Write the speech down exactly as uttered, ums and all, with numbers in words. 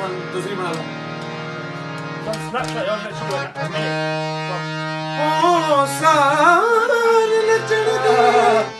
दूसरी बना लो। Snapchat on, let's do it. ओ सार नचण दा